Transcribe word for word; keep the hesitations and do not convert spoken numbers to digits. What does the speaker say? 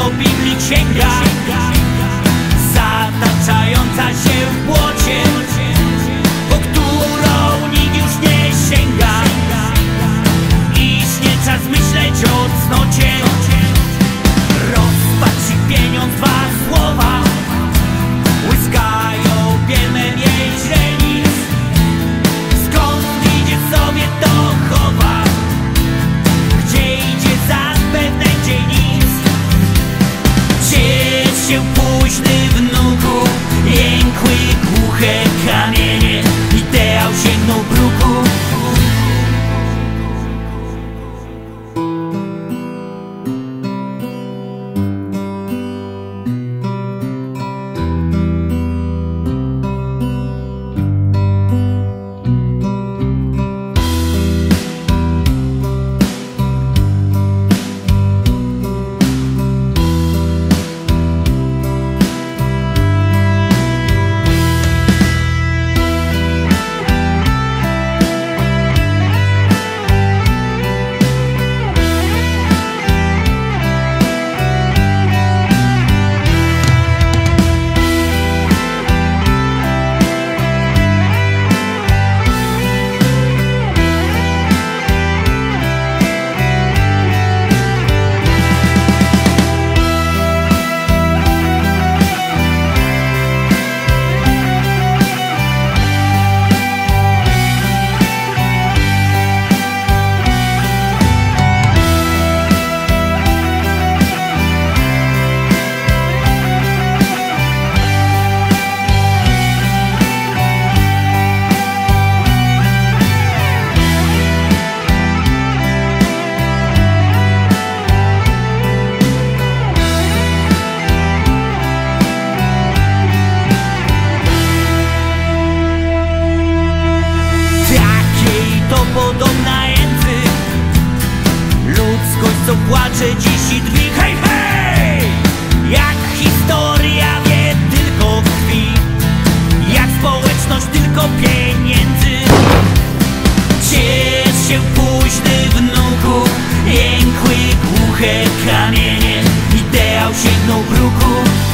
do Biblii księga, zataczająca się w błocie, po którą nikt już nie sięga. Iż nie czas myśleć o cnocie, rozpacz i pieniądz, dwa słowa łyskają bielmem jej źrenic. Skąd idzie sobie to chowa, gdzie idzie zapewne gdzie nic. Ciesz się późny wnuku, jękły głuche kamienie, ideał sięgnął bruku. Podobna język, ludzkość co płacze dziś i drwi. Hej, hej! Jak historia wie tylko krwi, jak społeczność tylko pieniędzy. Ciesz się późny wnuku, jękły głuche kamienie, ideał sięgnął bruku.